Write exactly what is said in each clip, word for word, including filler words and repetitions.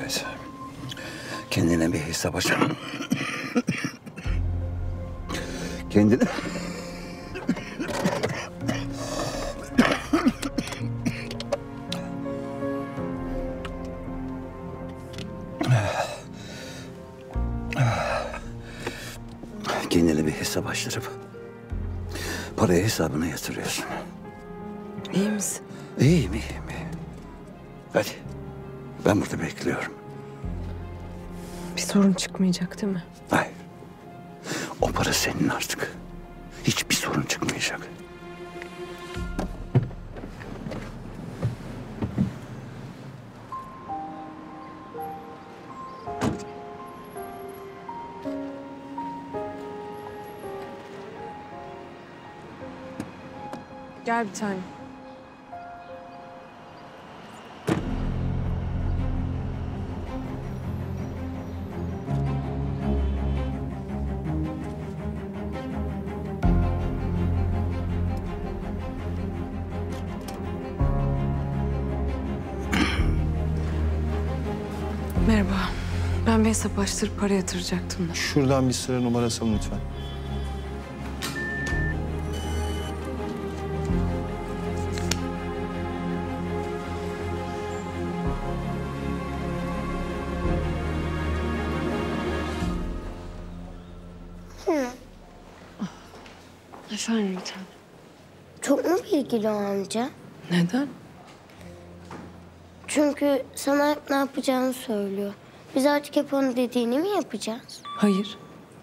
Evet. Kendine bir hesap aç. Kendine... Kendine bir hesap açtırıp parayı hesabına yatırıyorsun. İyi misin? İyiyim, iyiyim, iyiyim. Hadi. Ben burada bekliyorum. Bir sorun çıkmayacak değil mi? Hayır. O para senin artık. Hiçbir sorun çıkmayacak. Gel bir tane. Merhaba. Ben bir hesap açtırıp para yatıracaktım da. Şuradan bir sıra numarası alın lütfen. Hı. Efendim bir tane. Çok mu bilgili o amca? Neden? Çünkü sana hep ne yapacağını söylüyor. Biz artık hep onun dediğini mi yapacağız? Hayır.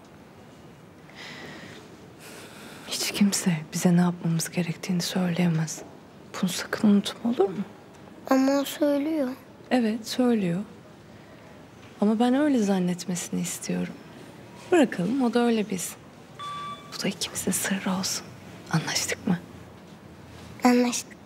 Hiç kimse bize ne yapmamız gerektiğini söyleyemez. Bunu sakın unutma, olur mu? Ama o söylüyor. Evet, söylüyor. Ama ben öyle zannetmesini istiyorum. Bırakalım, o da öyle bilsin. Bu da ikimizin sırrı olsun. Anlaştık mı? Anlaştık.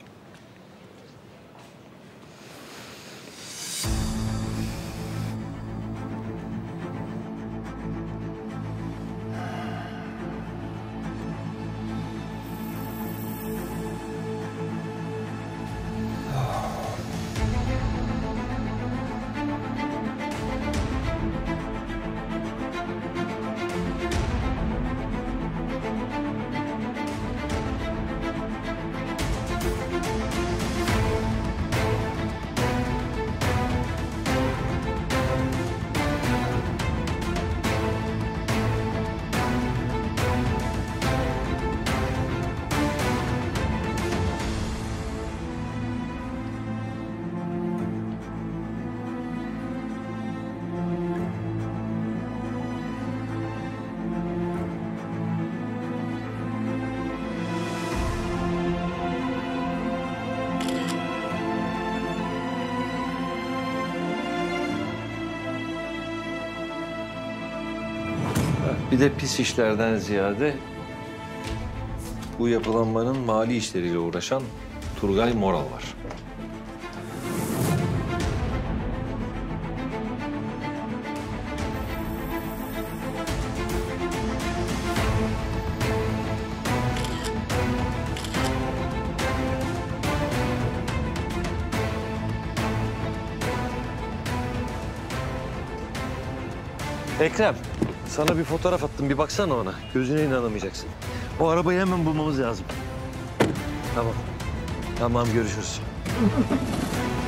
Bir de pis işlerden ziyade bu yapılanmanın mali işleriyle uğraşan Turgay Moral var. Ekrem, sana bir fotoğraf attım. Bir baksana ona. Gözüne inanamayacaksın. O arabayı hemen bulmamız lazım. Tamam. Tamam, görüşürüz.